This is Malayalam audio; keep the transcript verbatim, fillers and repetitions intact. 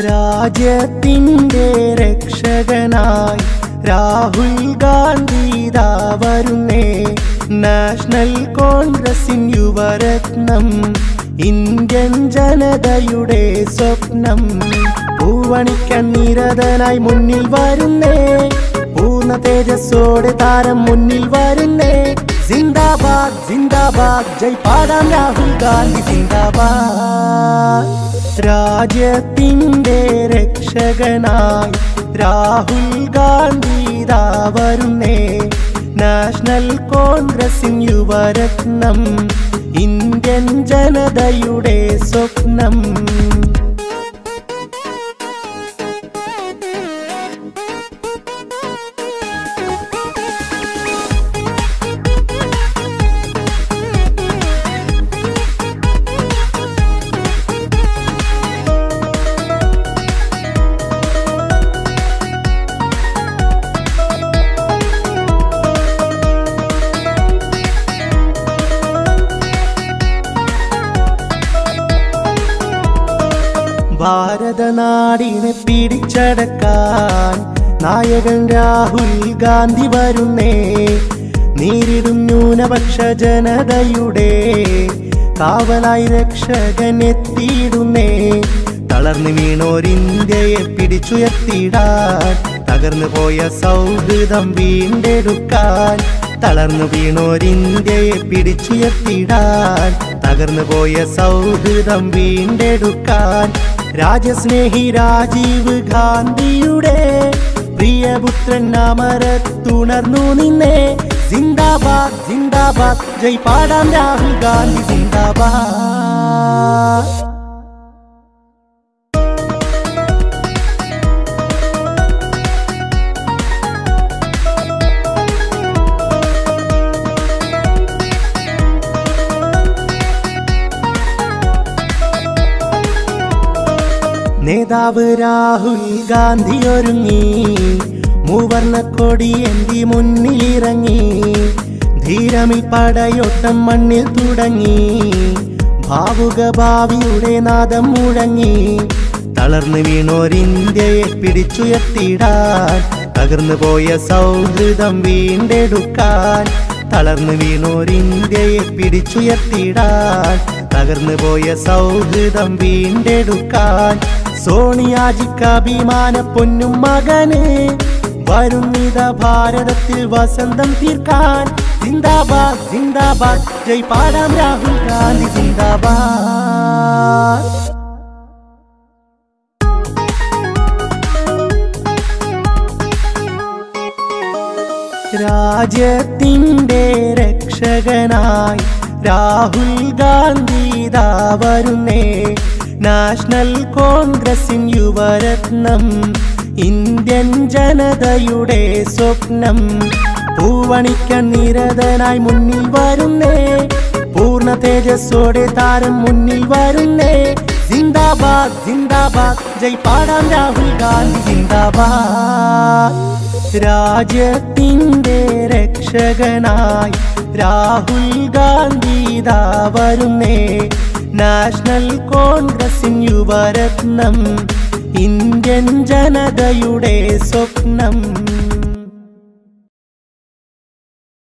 രാജ്യത്തിൻ്റെ രക്ഷകനായി രാഹുൽ ഗാന്ധി ദാ വരുന്നേ. നാഷണൽ കോൺഗ്രസിൻ യുവരത്നം, ഇന്ത്യൻ ജനതയുടെ സ്വപ്നം. പൂവണിക്കാൻ നിരതനായി മുന്നിൽ വരുന്നേ, പൂർണ്ണ തേജസ്സോടെ താരം മുന്നിൽ വരുന്നേ. സിന്ദാബാദ് സിന്ദാബാദ് ജയ് പാടാം രാഹുൽ ഗാന്ധി സിന്ദാബാദ്. രാജ്യത്തിൻ്റെ രക്ഷകനായി രാഹുൽ ഗാന്ധി ദാ വരുന്നേ. നാഷണൽ കോൺഗ്രസിൻ യുവരത്നം, ഇന്ത്യൻ ജനതയുടെ സ്വപ്നം. ഭാരതനാടിനെ പിടിച്ചടക്കാൻ നായകൻ രാഹുൽ ഗാന്ധി വരുന്നേ. നേരിടും ന്യൂനപക്ഷ ജനതയുടെ കാവലായി രക്ഷകൻ എത്തിയിടുന്നേ. തളർന്നു വീണോരിന്ത്യയെ പിടിച്ചുയർത്തിടാൻ, തകർന്നു പോയ സൗഹൃദം വീണ്ടെടുക്കാൻ. തളർന്നു വീണോരിന്ത്യയെ പിടിച്ചുയർത്തിടാൻ, തകർന്നു പോയ സൗഹൃദം വീണ്ടെടുക്കാൻ. രാജസ്നേഹി രാജീവ് ഗാന്ധിയുടെ പ്രിയപുത്രൻ അമരത്തുണർന്നു നിന്നേ. സിന്ദാബാദ് സിന്ദാബാദ് ജയ് പാടാം രാഹുൽ ഗാന്ധി സിന്ദാബാദ്. നേതാവ് രാഹുൽ ഗാന്ധി ഒരുങ്ങി, മൂവർണ്ണ കൊടി എന്തി മുന്നിലിറങ്ങി. ധീരമിൽ പടയോട്ടം മണ്ണിൽ തുടങ്ങി, ഭാവുക ഭാവിയുടെ നാദം മുഴങ്ങി. തളർന്നു വീണോരിന്ത്യയെ പിടിച്ചുയർത്തിടാൻ, തകർന്നു പോയ സൗഹൃദം വീണ്ടെടുക്കാൻ. തളർന്നു വീണോരിന്ത്യയെ പിടിച്ചുയർത്തിടാൻ, തകർന്നു പോയ സൗഹൃദം വീണ്ടെടുക്കാൻ. സോണിയാജിക്ക് അഭിമാന പൊന്നും മകന് വരുന്നിത ഭാരതത്തിൽ വസന്തം തീർക്കാൻ. സിന്ദാബാദ് സിന്ദാബാദ് ജയ് പാടാം രാഹുൽ ഗാന്ധി സിന്ദാബാദ്. രാജ്യത്തിൻ്റെ രക്ഷകനായി രാഹുൽ ഗാന്ധി ദാ വരുന്നേ. നാഷണൽ കോൺഗ്രസിൻ യുവരത്നം, ഇന്ത്യൻ ജനതയുടെ സ്വപ്നം. പൂവണിക്കാൻ നിരതനായി മുന്നിൽ വരുന്നേ, പൂർണ്ണ തേജസ്സോടെ താരം മുന്നിൽ വരുന്നേ. സിന്ദാബാദ് സിന്ദാബാദ് ജയ് പാടാം രാഹുൽ ഗാന്ധി സിന്ദാബാദ്. രാജ്യത്തിൻ്റെ രക്ഷകനായി രാഹുൽ ഗാന്ധി ദാ വരുന്നേ. നാഷണൽ കോൺഗ്രസിൻ യുവരത്നം, ഇന്ത്യൻ ജനതയുടെ സ്വപ്നം.